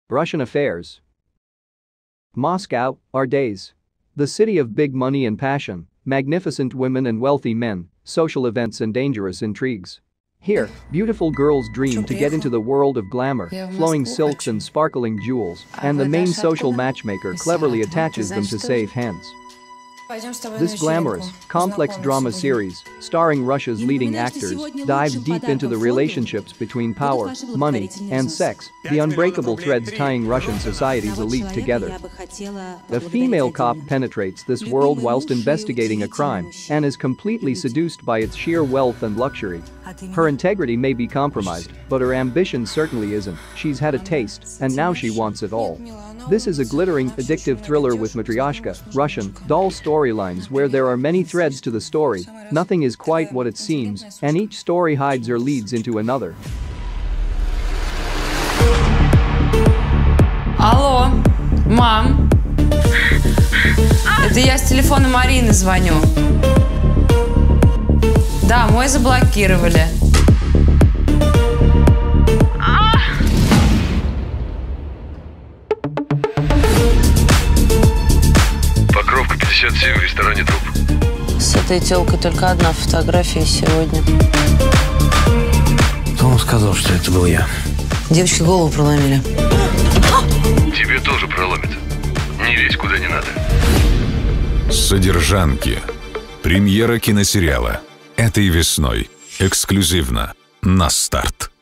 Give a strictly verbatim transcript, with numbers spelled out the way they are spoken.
Russian affairs. Moscow, our days. The city of big money and passion, magnificent women and wealthy men, social events and dangerous intrigues. Here, beautiful girls dream to get into the world of glamour, flowing silks and sparkling jewels, and the main social matchmaker cleverly attaches them to safe hands. This glamorous, complex drama series, starring Russia's leading actors, dives deep into the relationships between power, money, and sex, the unbreakable threads tying Russian society's elite together. A female cop penetrates this world whilst investigating a crime and is completely seduced by its sheer wealth and luxury. Her integrity may be compromised, but her ambition certainly isn't. She's had a taste, and now she wants it all. This is a glittering, addictive thriller with Matryoshka, Russian, doll storylines where there are many threads to the story, nothing is quite what it seems, and each story hides or leads into another. Алло, мам. Это я с телефона Марины звоню. Да, мой заблокировали. Покровка пятьдесят семь, в ресторане труп. С этой тёлкой только одна фотография сегодня. Кто вам сказал, что это был я? Девочке голову проломили. Тебе тоже проломит. Не лезь куда не надо. «Содержанки». Премьера киносериала. Этой весной. Эксклюзивно. На старт.